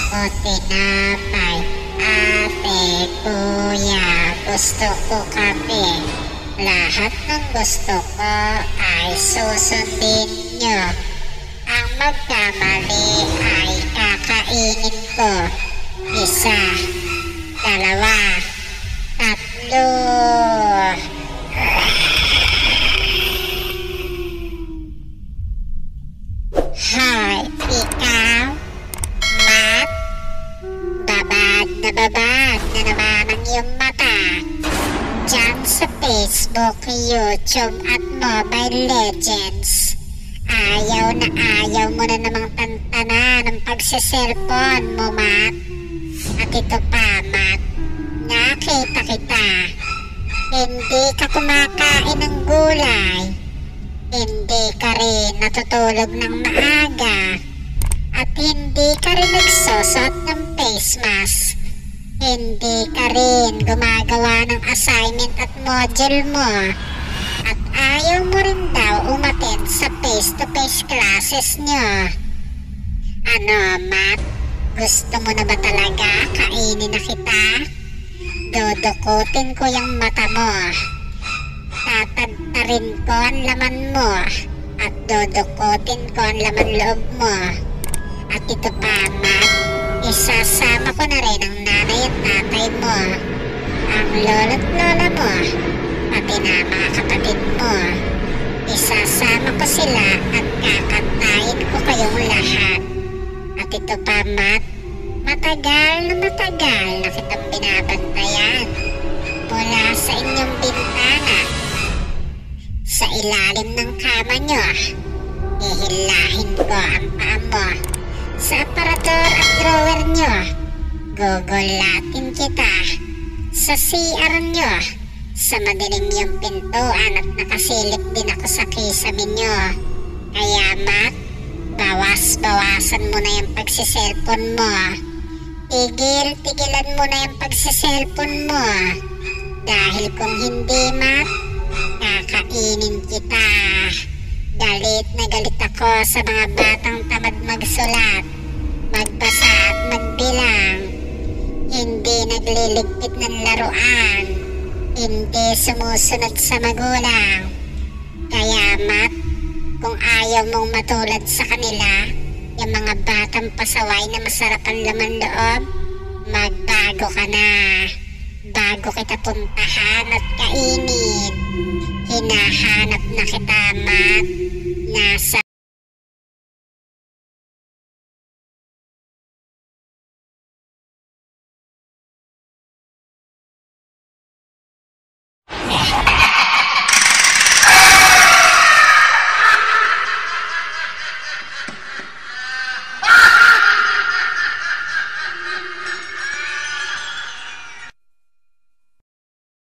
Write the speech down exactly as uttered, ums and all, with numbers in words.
ko tinapay. Ate, kuya, gusto ko kape. Lahat ng gusto ko ay susundin nyo. Ang magkamali ay kakainin ko. Isa, dalawa, tatlo. Hoy, ikaw, Matt, babad na babad na naman ang iyong mata. Diyan sa Facebook, YouTube at Mobile Legends. Ayaw na ayaw mo na namang tantana ng pagsiselfon mo, Matt. At ito pa, Matt, nakita kita. Hindi ka kumakain ng gulay. Hindi ka rin natutulog ng maaga. At hindi ka rin nagsusot ng face mask. Hindi ka rin gumagawa ng assignment at module mo. At ayaw mo rin daw umattend sa face-to-face classes nyo. Ano, Matt? Gusto mo na ba talaga kainin na kita? Dudukutin ko yung mata mo. Tatadtarin ko ang laman mo. At dudukutin ko ang laman loob mo. At ito pa, Matt, isasama ko na rin ang nanay at tatay mo, ang lolo at lola mo, pati na mga kapatid mo. Isasama ko sila at kakantayin ko kayong lahat. At ito pa, Matt, matagal na matagal na kitang binabantayan mula sa inyong bintana. Sa ilalim ng kama nyo, hihilahin ko ang paa mo. Sa aparador at drawer nyo, gugulatin kita. Sa C R nyo, sa madilim yung pintuan at nakasilip din ako sa kisame nyo. Kaya, Matt, bawas-bawasan mo na yung pagsiselfon mo. Tigil-tigilan mo na yung pagsiselfon mo. Dahil kung hindi, Matt, kakainin kita. Galit na galit ako sa mga batang tamad magsulat, magbasa at magbilang. Hindi nagliligpit ng laruan. Hindi sumusunod sa magulang. Kaya, Matt, kung ayaw mong matulad sa kanila, yung mga batang pasaway na masarap ang laman loob, magbago ka na. Bago kita puntahan at kainin. Hinahanap na kita, Matt.